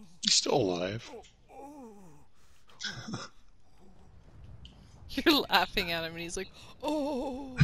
He's still alive. You're laughing at him and he's like, oh.